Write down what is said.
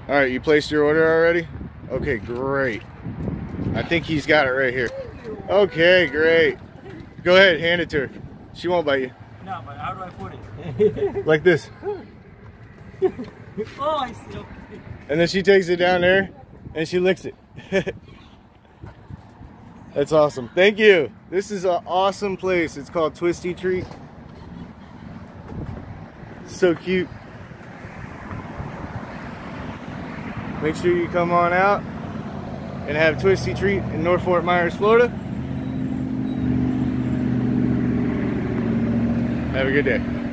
All right, you placed your order already? Okay, great. I think he's got it right here. Okay, great. Go ahead, hand it to her. She won't bite you. No, but how do I put it? Like this. Oh, I see. Okay. And then she takes it down there and she licks it. That's awesome. Thank you. This is an awesome place. It's called Twisty Treat. So cute. Make sure you come on out and have Twisty Treat in North Fort Myers, Florida. Have a good day.